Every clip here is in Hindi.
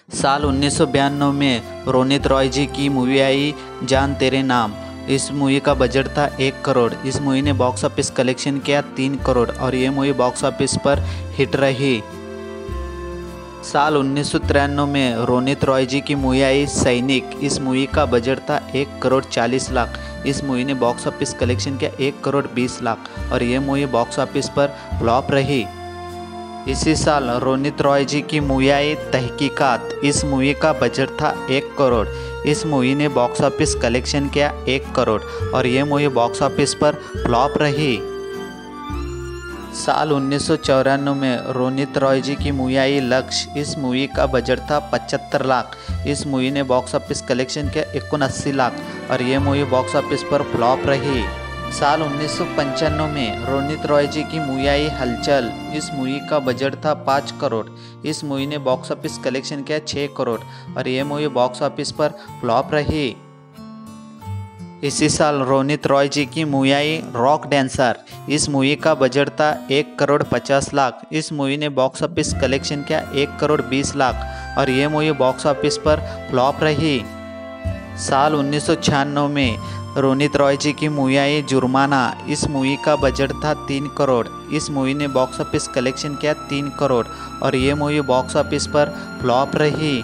साल 1992 में रोनित रॉय जी की मूवी आई जान तेरे नाम। इस मूवी का बजट था 1 करोड़। इस मूवी ने बॉक्स ऑफिस कलेक्शन किया 3 करोड़ और ये मूवी बॉक्स ऑफिस पर हिट रही। साल 1993 में रोनित रॉय जी की मूवी आई सैनिक। इस मूवी का बजट था 1 करोड़ 40 लाख। इस मूवी ने बॉक्स ऑफिस कलेक्शन किया 1 करोड़ 20 लाख और ये मूवी बॉक्स ऑफिस पर फ्लॉप रही। इसी साल रोनित रॉय जी की मूवी आई तहकीकात। इस मूवी का बजट था 1 करोड़। इस मूवी ने बॉक्स ऑफिस कलेक्शन किया 1 करोड़ और ये मूवी बॉक्स ऑफिस पर फ्लॉप रही। साल 1994 में रोनित रॉय जी की मूवी आई लक्ष्य। इस मूवी का बजट था 75 लाख। इस मूवी ने बॉक्स ऑफिस कलेक्शन किया 79 लाख और ये मूवी बॉक्स ऑफिस पर फ्लॉप रही। साल 1995 में रोनित रॉय जी की मूवी आई हलचल। इस मूवी का बजट था 5 करोड़। इस मूवी ने बॉक्स ऑफिस कलेक्शन किया 6 करोड़ और ये मूवी बॉक्स ऑफिस पर फ्लॉप रही। इसी साल रोनित रॉय जी की मूवी आई रॉक डांसर। इस मूवी का बजट था 1 करोड़ 50 लाख। इस मूवी ने बॉक्स ऑफिस कलेक्शन किया 1 करोड़ 20 लाख और ये मूवी बॉक्स ऑफिस पर फ्लॉप रही। साल 1996 में रोनित रॉय जी की मूवी आई जुर्माना। इस मूवी का बजट था 3 करोड़। इस मूवी ने बॉक्स ऑफिस कलेक्शन किया 3 करोड़ और ये मूवी बॉक्स ऑफिस पर फ्लॉप रही।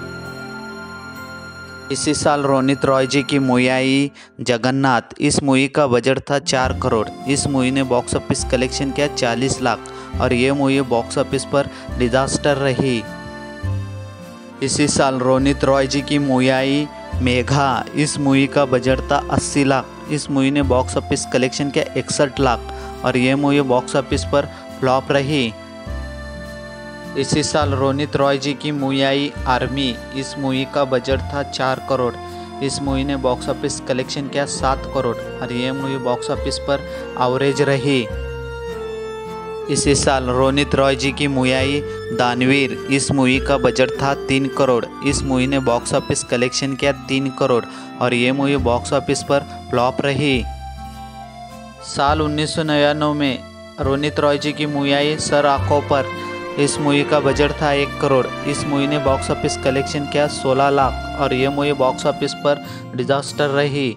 इसी साल रोनित रॉय जी की मूवी आई जगन्नाथ। इस मूवी का बजट था 4 करोड़। इस मूवी ने बॉक्स ऑफिस कलेक्शन किया 40 लाख और ये मूवी बॉक्स ऑफिस पर डिजास्टर रही। इसी साल रोनित रॉय जी की मूवी आई मेघा। इस मूवी का बजट था 80 लाख। इस मूवी ने बॉक्स ऑफिस कलेक्शन किया 61 लाख और ये मूवी बॉक्स ऑफिस पर फ्लॉप रही। इसी साल रोनित रॉय जी की मूवी आई आर्मी। इस मूवी का बजट था 4 करोड़। इस मूवी ने बॉक्स ऑफिस कलेक्शन किया 7 करोड़ और ये मूवी बॉक्स ऑफिस पर एवरेज रही। इसी साल रोनित रॉय जी की मूवी आई दानवीर। इस मूवी का बजट था 3 करोड़। इस मूवी ने बॉक्स ऑफिस कलेक्शन किया 3 करोड़ और ये मूवी बॉक्स ऑफिस पर फ्लॉप रही। साल 1999 में रोनित रॉय जी की मूवी आई सर आंखों पर। इस मूवी का बजट था 1 करोड़। इस मूवी ने बॉक्स ऑफिस कलेक्शन किया 16 लाख और ये मूवी बॉक्स ऑफिस पर डिजास्टर रही।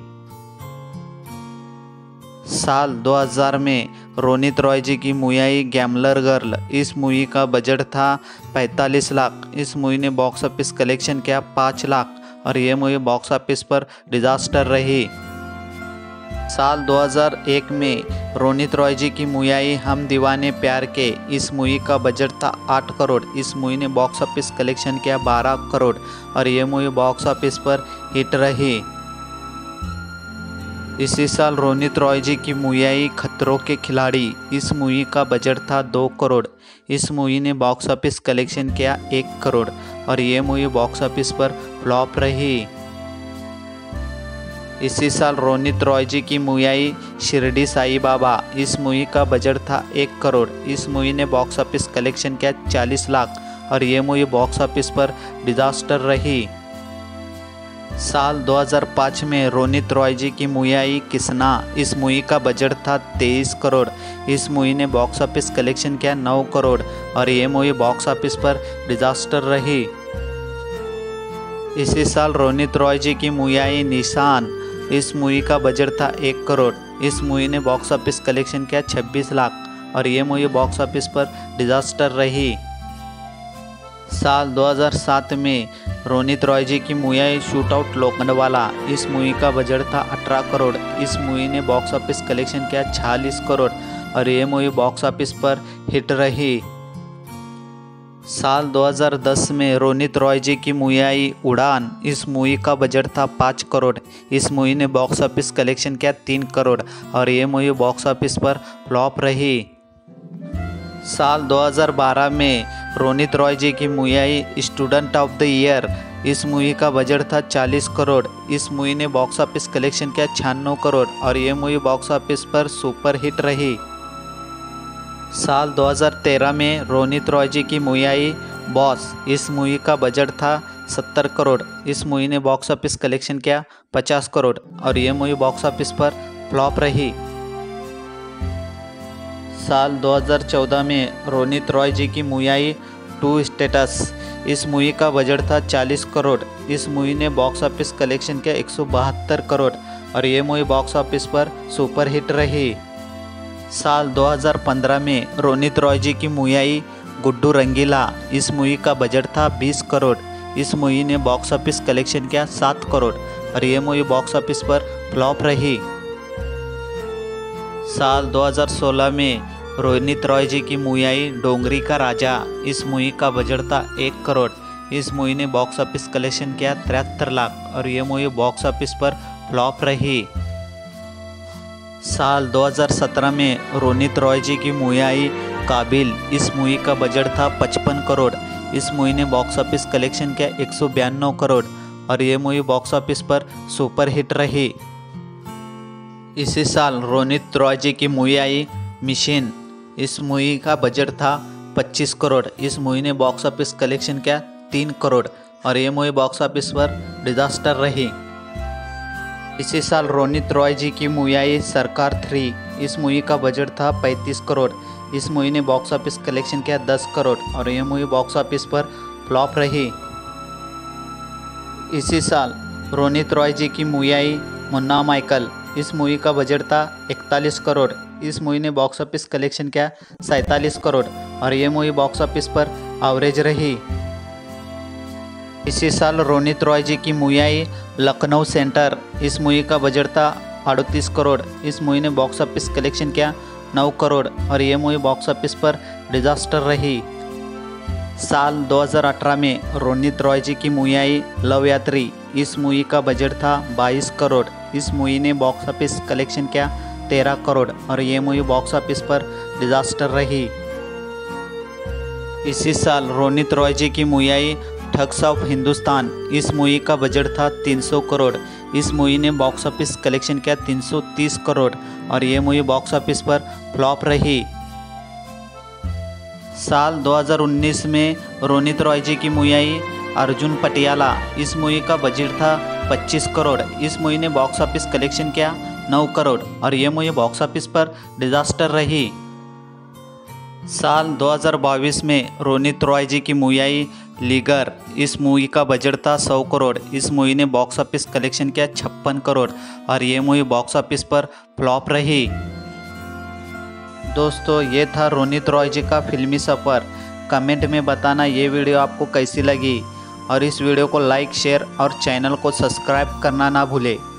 साल 2000 में रोनित रॉय जी की मूवी आई गैम्बलर गर्ल। इस मूवी का बजट था 45 लाख। इस मूवी ने बॉक्स ऑफिस कलेक्शन किया 5 लाख और ये मूवी बॉक्स ऑफिस पर डिजास्टर रही। साल 2001 में रोनित रॉय जी की मूवी आई हम दीवाने प्यार के। इस मूवी का बजट था 8 करोड़। इस मूवी ने बॉक्स ऑफिस कलेक्शन किया 12 करोड़ और ये मूवी बॉक्स ऑफिस पर हिट रही। इसी साल रोनित रॉय जी की मूवी आई खतरों के खिलाड़ी। इस मूवी का बजट था 2 करोड़। इस मूवी ने बॉक्स ऑफिस कलेक्शन किया 1 करोड़ और ये मूवी बॉक्स ऑफिस पर फ्लॉप रही। इसी साल रोनित रॉय जी की मूवी आई शिरडी साई बाबा। इस मूवी का बजट था 1 करोड़। इस मूवी ने बॉक्स ऑफिस कलेक्शन किया 40 लाख और ये मूवी बॉक्स ऑफिस पर डिजास्टर रही। साल 2005 में रोनित रॉय जी की मूवी आई किसना। इस मूवी का बजट था 23 करोड़। इस मूवी ने बॉक्स ऑफिस कलेक्शन किया 9 करोड़ और ये मूवी बॉक्स ऑफिस पर डिजास्टर रही। इसी साल रोनित रॉय जी की मूवी आई निशान। इस मूवी का बजट था 1 करोड़। इस मूवी ने बॉक्स ऑफिस कलेक्शन किया 26 लाख और ये मूवी बॉक्स ऑफिस पर डिजास्टर रही। साल 2007 में रोनित रॉय जी की मूवी आई शूट आउट लोखंडवाला। इस मूवी का बजट था 18 करोड़। इस मूवी ने बॉक्स ऑफिस कलेक्शन किया 46 करोड़ और ये मूवी बॉक्स ऑफिस पर हिट रही। साल 2010 में रोनित रॉय जी की मूवी आई उड़ान। इस मूवी का बजट था 5 करोड़। इस मूवी ने बॉक्स ऑफिस कलेक्शन किया 3 करोड़ और ये मूवी बॉक्स ऑफिस पर फ्लॉप रही। साल 2012 में रोनित रॉय जी की मूवी आई स्टूडेंट ऑफ द ईयर। इस मूवी का बजट था 40 करोड़। इस मूवी ने बॉक्स ऑफिस कलेक्शन किया 96 करोड़ और ये मूवी बॉक्स ऑफिस पर सुपर हिट रही। साल 2013 में रोनित रॉय जी की मूवी आई बॉस। इस मूवी का बजट था 70 करोड़। इस मूवी ने बॉक्स ऑफिस कलेक्शन किया 50 करोड़ और ये मूवी बॉक्स ऑफिस पर फ्लॉप रही। साल 2014 में रोनित रॉय जी की मूवी आई टू स्टेटस। इस मूवी का बजट था 40 करोड़। इस मूवी ने बॉक्स ऑफिस कलेक्शन किया 172 करोड़ और ये मूवी बॉक्स ऑफिस पर सुपर हिट रही। साल 2015 में रोनित रॉय जी की मूवी आई गुड्डू रंगीला। इस मूवी का बजट था 20 करोड़। इस मूवी ने बॉक्स ऑफिस कलेक्शन किया 7 करोड़ और ये मूवी बॉक्स ऑफिस पर फ्लॉप रही। साल 2016 में रोनित रॉय जी की मूवी आई डोंगरी का राजा। इस मूवी का बजट था 1 करोड़। इस मूवी ने बॉक्स ऑफिस कलेक्शन किया 73 लाख और ये मूवी बॉक्स ऑफिस पर फ्लॉप रही। साल 2017 में रोनित रॉय जी की मूवी आई काबिल। इस मूवी का बजट था 55 करोड़। इस मूवी ने बॉक्स ऑफिस कलेक्शन किया 192 करोड़ और ये मूवी बॉक्स ऑफिस पर सुपर हिट रही। इसी साल रोनित रॉय जी की मूवी आई मिशन। इस मूवी का बजट था 25 करोड़। इस मूवी ने बॉक्स ऑफिस कलेक्शन किया 3 करोड़ और ये मूवी बॉक्स ऑफिस पर डिजास्टर रही। इसी साल रोनित रॉय जी की मूवी आई सरकार 3। इस मूवी का बजट था 35 करोड़। इस मूवी ने बॉक्स ऑफिस कलेक्शन किया 10 करोड़ और ये मूवी बॉक्स ऑफिस पर फ्लॉप रही। इसी साल रोनित रॉय जी की मूवी आई मुन्ना माइकल। इस मूवी का बजट था 41 करोड़। इस मूवी ने बॉक्स ऑफिस कलेक्शन किया 47 करोड़ और ये मूवी बॉक्स ऑफिस पर एवरेज रही। इसी साल रोनित रॉय जी की मूवी आई लखनऊ सेंटर। इस मूवी का बजट था 38 करोड़। इस मूवी ने बॉक्स ऑफिस कलेक्शन किया 9 करोड़ और ये मूवी बॉक्स ऑफिस पर डिजास्टर रही। साल 2018 में रोनित रॉय जी की मूवी आई लव यात्री। इस मूवी का बजट था 22 करोड़। इस मूवी ने बॉक्स ऑफिस कलेक्शन किया 13 करोड़ और ये मूवी बॉक्स ऑफिस पर डिजास्टर रही। इसी साल रोनित रॉय जी की मूवी आई ठग्स ऑफ हिंदुस्तान। इस मूवी का बजट था 300 करोड़। इस मूवी ने बॉक्स ऑफिस कलेक्शन किया 330 करोड़ और ये मूवी बॉक्स ऑफिस पर फ्लॉप रही। साल 2019 में रोनित रॉय जी की मूवी आई अर्जुन पटियाला। इस मूवी का बजट था 25 करोड़। इस मूवी ने बॉक्स ऑफिस कलेक्शन किया 9 करोड़ और ये मूवी बॉक्स ऑफिस पर डिजास्टर रही। साल 2022 में रोनित रॉय जी की मूवी आई लीगर। इस मूवी का बजट था 100 करोड़। इस मूवी ने बॉक्स ऑफिस कलेक्शन किया 56 करोड़ और ये मूवी बॉक्स ऑफिस पर फ्लॉप रही। दोस्तों, ये था रोनित रॉय जी का फिल्मी सफ़र। कमेंट में बताना ये वीडियो आपको कैसी लगी और इस वीडियो को लाइक, शेयर और चैनल को सब्सक्राइब करना ना भूलें।